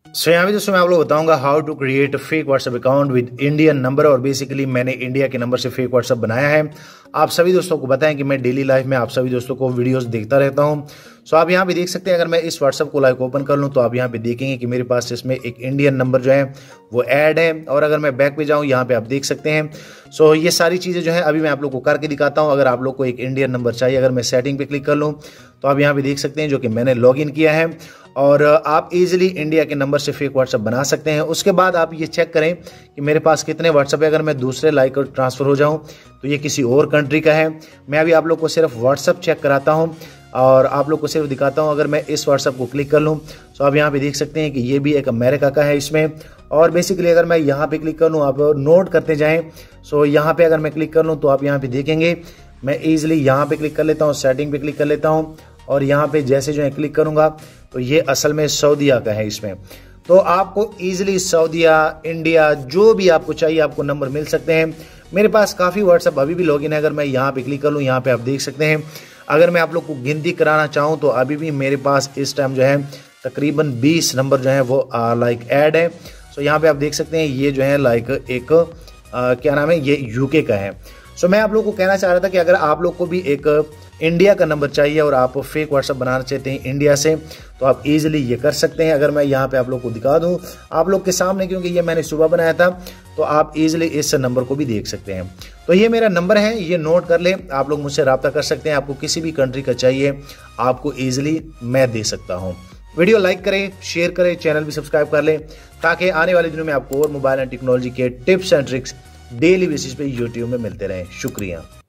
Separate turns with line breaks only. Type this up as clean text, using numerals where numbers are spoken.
सो यहाँ पे दोस्तों मैं आप लोग बताऊंगा how to create fake WhatsApp account with Indian number. और बेसिकली मैंने इंडिया के नंबर से फेक व्हाट्सएप बनाया है। आप सभी दोस्तों को बताएं कि मैं डेली लाइफ में आप सभी दोस्तों को वीडियोस देखता रहता हूं। सो आप यहाँ पे देख सकते हैं, अगर मैं इस व्हाट्सएप को लाइक ओपन कर लूँ तो आप यहाँ पे देखेंगे कि मेरे पास इसमें एक इंडियन नंबर जो है वो ऐड है। और अगर मैं बैक पे जाऊँ यहाँ पे आप देख सकते हैं। सो ये सारी चीज़ें जो है अभी मैं आप लोग को करके दिखाता हूँ। अगर आप लोग को एक इंडियन नंबर चाहिए, अगर मैं सेटिंग पे क्लिक कर लूँ तो आप यहाँ पे देख सकते हैं जो कि मैंने लॉग इन किया है। और आप इजीली इंडिया के नंबर से फेक व्हाट्सएप बना सकते हैं। उसके बाद आप ये चेक करें कि मेरे पास कितने व्हाट्सएप है। अगर मैं दूसरे लाइक और ट्रांसफर हो जाऊं तो ये किसी और कंट्री का है। मैं अभी आप लोग को सिर्फ व्हाट्सएप चेक कराता हूं और आप लोग को सिर्फ दिखाता हूं। अगर मैं इस व्हाट्सएप को क्लिक कर लूं तो आप यहाँ पे देख सकते हैं कि ये भी एक अमेरिका का है इसमें। और बेसिकली अगर मैं यहाँ पे क्लिक कर लूँ, आप नोट करते जाएं। सो यहाँ पे अगर मैं क्लिक कर लूँ तो आप यहाँ पे देखेंगे मैं ईजिली यहाँ पे क्लिक कर लेता हूँ, सेटिंग पे क्लिक कर लेता हूँ। और यहाँ पे जैसे जो है क्लिक करूंगा तो ये असल में सऊदीया का है इसमें। तो आपको इजीली सऊदीया, इंडिया, जो भी आपको चाहिए आपको नंबर मिल सकते हैं। मेरे पास काफ़ी व्हाट्सएप अभी भी लॉगिन है। अगर मैं यहाँ पे क्लिक कर लूँ, यहाँ पे आप देख सकते हैं। अगर मैं आप लोग को गिनती कराना चाहूँ तो अभी भी मेरे पास इस टाइम जो है तकरीबन 20 नंबर जो है वो लाइक ऐड है। सो यहाँ पे आप देख सकते हैं ये जो है लाइक एक क्या नाम है, ये यूके का है। सो मैं आप लोग को कहना चाह रहा था कि अगर आप लोग को भी एक इंडिया का नंबर चाहिए और आप फेक व्हाट्सएप बनाना चाहते हैं इंडिया से तो आप इजीली ये कर सकते हैं। अगर मैं यहाँ पे आप लोग को दिखा दूँ आप लोग के सामने, क्योंकि ये मैंने सुबह बनाया था, तो आप इजीली इस नंबर को भी देख सकते हैं। तो ये मेरा नंबर है, ये नोट कर ले। आप लोग मुझसे रब्ता कर सकते हैं। आपको किसी भी कंट्री का चाहिए आपको ईजिली मैं दे सकता हूँ। वीडियो लाइक करें, शेयर करें, चैनल भी सब्सक्राइब कर लें ताकि आने वाले दिनों में आपको और मोबाइल एंड टेक्नोलॉजी के tips and tricks daily basis पे यूट्यूब में मिलते रहें। शुक्रिया।